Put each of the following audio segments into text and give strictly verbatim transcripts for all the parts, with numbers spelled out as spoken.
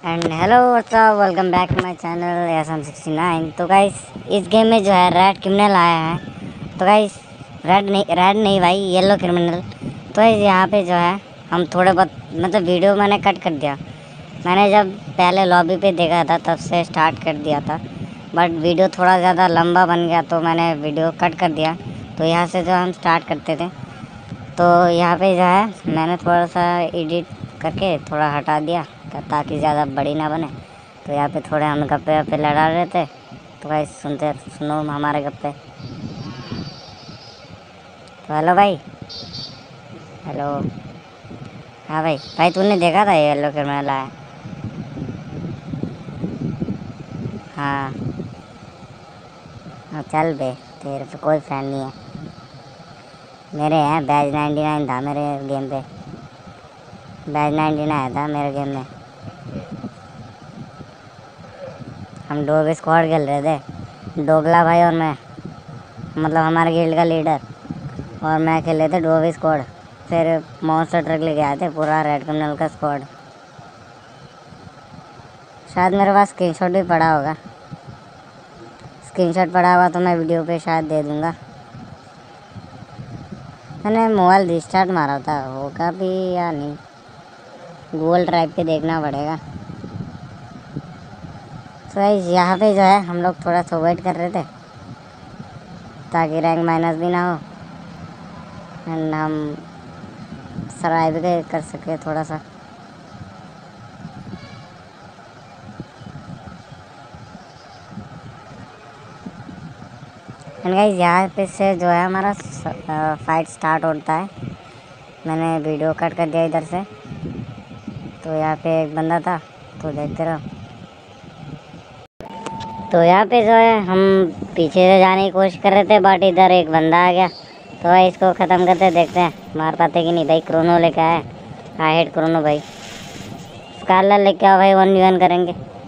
And hello what's up, welcome back to my channel S M sixty nine. तो guys इस game में जो है रेड क्रिमिनल आया है। तो गाइस रेड नहीं रेड नहीं भाई येलो क्रिमिनल। तो गाइस यहाँ पे जो है हम थोड़े बहुत मतलब वीडियो मैंने कट कर दिया। मैंने जब पहले लॉबी पे देखा था तब से स्टार्ट कर दिया था, बट वीडियो थोड़ा ज़्यादा लंबा बन गया तो मैंने वीडियो कट कर दिया। तो यहाँ से जो हम स्टार्ट करते थे, तो यहाँ पे जो है मैंने थोड़ा सा एडिट करके थोड़ा हटा दिया ताकि ज़्यादा बड़ी ना बने। तो यहाँ पे थोड़े हम गप्पे वप्पे लड़ा रहे थे। तो भाई सुनते सुनो हमारे गप्पे। तो हेलो भाई, हेलो। हाँ भाई भाई तूने देखा था ये येलो क्रिमिनल आया? हाँ हाँ चल बे, तेरे पे कोई फ्रेंड नहीं है। मेरे हैं बैज नाइन्टी नाइन था मेरे गेम पे, बैज नाइन्टी नाइन था मेरे गेम में। हम डोग स्क्वाड खेल रहे थे, डोगला भाई और मैं, मतलब हमारे गिल्ड का लीडर, और मैं खेल रहे थे डोग स्क्वाड। फिर मॉन्स्टर ट्रक लेके आए थे पूरा रेड क्रिमिनल का स्क्वाड। शायद मेरे पास स्क्रीनशॉट भी पड़ा होगा, स्क्रीनशॉट पड़ा हुआ तो मैं वीडियो पे शायद दे दूँगा। मैंने मोबाइल रिस्टार्ट मारा था, होगा भी या नहीं गूगल ड्राइव पे देखना पड़ेगा। तो गाइस यहाँ पे जो है हम लोग थोड़ा सा वेट कर रहे थे ताकि रैंक माइनस भी ना हो एंड हम सर्वाइव भी कर सके थोड़ा सा। एंड गाइस यहाँ पे से जो है हमारा फाइट स्टार्ट होता है। मैंने वीडियो कट कर दिया इधर से। तो यहाँ पे एक बंदा था, तो देखते रहो। तो यहाँ पे जो है हम पीछे से जाने की कोशिश कर रहे थे, बट इधर एक बंदा आ गया। तो भाई इसको ख़त्म करते देखते हैं मार पाते कि नहीं। भाई क्रोनो लेके आए, आई हेड क्रोनो भाई। स्कारलर लेके आओ भाई, वन वी वन करेंगे।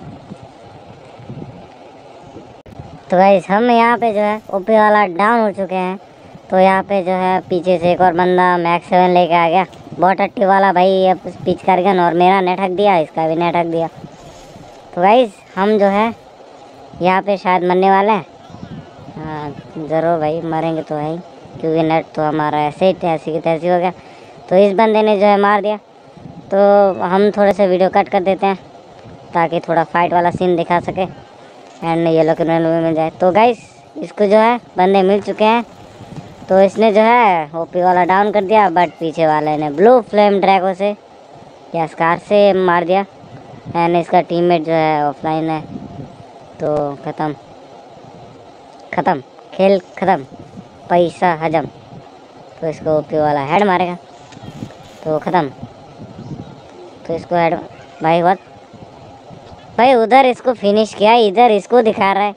तो भाई हम यहाँ पे जो है ओपी वाला डाउन हो चुके हैं। तो यहाँ पे जो है पीछे से एक और बंदा मैक्स सेवन लेके आ गया, बहुत अट्टी वाला भाई। अब पिच कर गया और मेरा नेट हक दिया, इसका भी नेट हक दिया। तो भाई हम जो है यहाँ पे शायद मरने वाले हैं। हाँ ज़रूर भाई मरेंगे तो भाई, क्योंकि नेट तो हमारा ऐसे ही तैसी की तैसी हो गया। तो इस बंदे ने जो है मार दिया। तो हम थोड़े से वीडियो कट कर देते हैं ताकि थोड़ा फाइट वाला सीन दिखा सके एंड येलो क्रिमिनल भी मिल जाए। तो गाइस इसको जो है बंदे मिल चुके हैं। तो इसने जो है ओपी वाला डाउन कर दिया, बट पीछे वाले ने ब्लू फ्लेम ड्रैगो से या स्कार से मार दिया एंड इसका टीममेट जो है ऑफलाइन है। तो ख़त्म ख़त्म खेल ख़त्म, पैसा हजम। तो इसको ओपी वाला हेड मारेगा तो ख़त्म। तो इसको हेड भाई व्हाट भाई, उधर इसको फिनिश किया, इधर इसको दिखा रहा है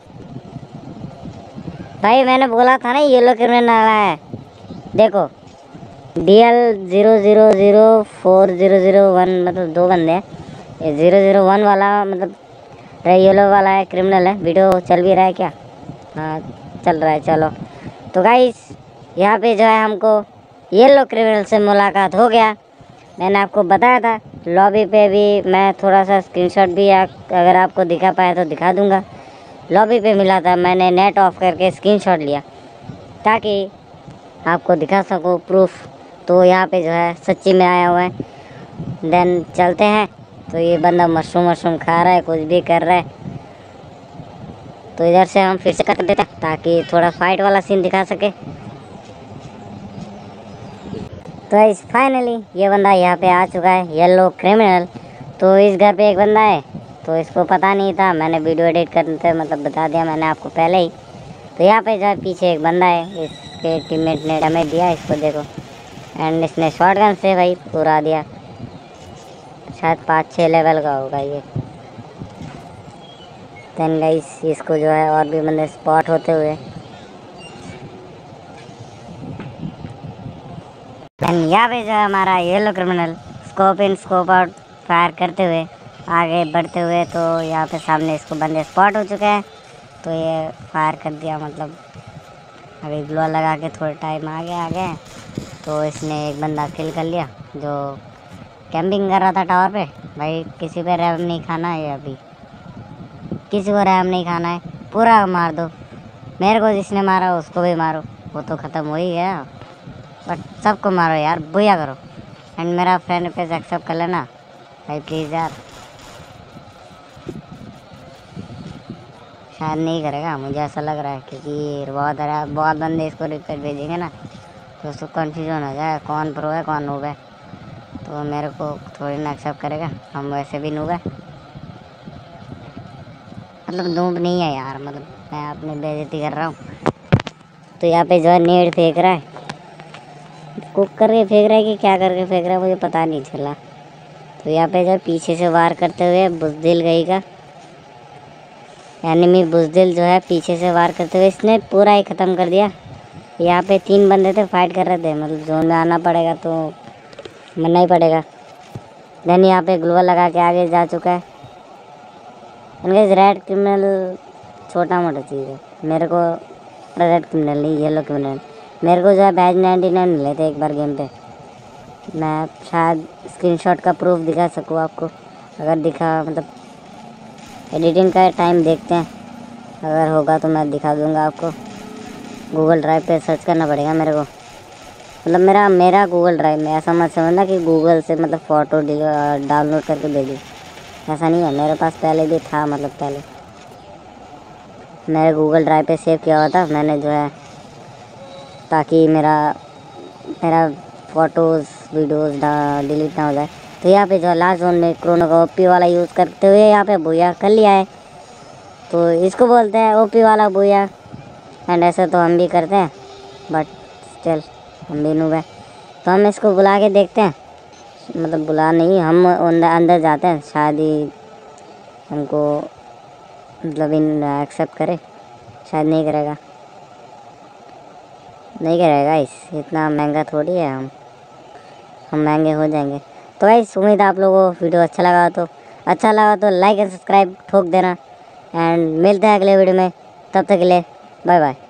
भाई। मैंने बोला था ना येलो क्रिमिनल आया है। देखो D L zero zero zero four zero zero one, मतलब दो बंदे हैं। ये ज़ीरो ज़ीरो वन वाला मतलब येलो वाला है, क्रिमिनल है। वीडियो चल भी रहा है क्या? हाँ चल रहा है, चलो। तो गाइस यहाँ पे जो है हमको येलो क्रिमिनल से मुलाकात हो गया। मैंने आपको बताया था लॉबी पे भी मैं थोड़ा सा स्क्रीनशॉट भी आ, अगर आपको दिखा पाया तो दिखा दूंगा। लॉबी पे मिला था, मैंने नेट ऑफ करके स्क्रीनशॉट लिया ताकि आपको दिखा सकूँ प्रूफ। तो यहाँ पे जो है सच्ची में आया हुआ है। देन चलते हैं। तो ये बंदा मशरूम मशरूम खा रहा है, कुछ भी कर रहा है। तो इधर से हम फिर से कर देते हैं ताकि थोड़ा फाइट वाला सीन दिखा सके। तो इस फाइनली ये बंदा यहाँ पे आ चुका है, येलो क्रिमिनल। तो इस घर पे एक बंदा है, तो इसको पता नहीं था, मैंने वीडियो एडिट करते मतलब बता दिया मैंने आपको पहले ही। तो यहाँ पे जो है पीछे एक बंदा है, इसके टीममेट ने डैमेज दिया इसको, देखो। एंड इसने शॉटगन से भाई उड़ा दिया, शायद पाँच छः लेवल का होगा ये। देन गाइस इसको जो है और भी बंदे स्पॉट होते हुए। एंड यहाँ पे जो है हमारा yellow criminal scope in scope out fire करते हुए आगे बढ़ते हुए। तो यहाँ पे सामने इसको बंदे स्पॉट हो चुके हैं। तो ये फायर कर दिया, मतलब अभी ग्लो लगा के थोड़ा टाइम आगे आ गए। तो इसने एक बंदा किल कर लिया जो कैंपिंग कर रहा था टावर पे। भाई किसी पे रैम नहीं खाना है अभी, किसी को रैम नहीं खाना है, पूरा मार दो। मेरे को जिसने मारा उसको भी मारो, वो तो ख़त्म हो ही गया, बट सबको मारो यार, बुया करो। एंड मेरा फ्रेंड रिक्वेस्ट एक्सेप्ट कर लेना भाई प्लीज़ यार। शायद नहीं करेगा, मुझे ऐसा लग रहा है, क्योंकि बहुत बहुत बंदे इसको रिक्वेस्ट भेजेंगे ना, तो उसको कन्फ्यूजन हो जाए कौन प्रो है कौन नूब है, तो मेरे को थोड़ी ना एक्सेप्ट करेगा। हम वैसे भी नूब है, मतलब नूब नहीं है यार, मतलब मैं अपनी बेइज्जती कर रहा हूँ। तो यहाँ पे जो है नेट फेंक रहा है, कुक करके फेंक रहा है कि क्या करके फेंक रहा है मुझे पता नहीं चला। तो यहाँ पे जो पीछे से वार करते हुए बुजदिल गई का एनिमी बुजदिल जो है पीछे से वार करते हुए इसने पूरा ही ख़त्म कर दिया। यहाँ पे तीन बंदे थे फाइट कर रहे थे, मतलब जोन में आना पड़ेगा तो मरना ही पड़ेगा। देन यहाँ पे ग्लूवल लगा के आगे जा चुका है। इनके रेड क्रिमिनल छोटा मोटा चीज़ है, मेरे को रेड क्रिमिनल नहीं येलो क्रिमिनल, मेरे को जो है बैज नाइन्टी नाइन मिले थे एक बार गेम पे। मैं शायद स्क्रीनशॉट का प्रूफ दिखा सकूँ आपको, अगर दिखा मतलब एडिटिंग का टाइम देखते हैं, अगर होगा तो मैं दिखा दूंगा आपको। गूगल ड्राइव पे सर्च करना पड़ेगा मेरे को, मतलब मेरा मेरा गूगल ड्राइव में, ऐसा मत समझना कि गूगल से मतलब फ़ोटो डाउनलोड करके भेजी, ऐसा नहीं है। मेरे पास पहले भी था, मतलब पहले मेरे गूगल ड्राइव पे सेव किया हुआ था मैंने जो है, ताकि मेरा मेरा फ़ोटोज़ वीडियोज़ डिलीट ना हो जाए। तो यहाँ पे जो लास्ट जोन में क्रोनो का ओपी वाला यूज़ करते हुए यहाँ पे बुया कर लिया है, तो इसको बोलते हैं ओपी वाला बुया। एंड ऐसे तो हम भी करते हैं, बट स्टिल हम भी नूब है। तो हम इसको बुला के देखते हैं, मतलब बुला नहीं, हम अंदर अंदर जाते हैं, शायद ही हमको मतलब इन एक्सेप्ट करे, शायद नहीं करेगा, नहीं करेगा। इस इतना महंगा थोड़ी है, हम हम महंगे हो जाएंगे। तो गाइस उम्मीद है आप लोगों को वीडियो अच्छा लगा, तो अच्छा लगा तो लाइक एंड सब्सक्राइब ठोक देना। एंड मिलते हैं अगले वीडियो में, तब तक के लिए बाय बाय।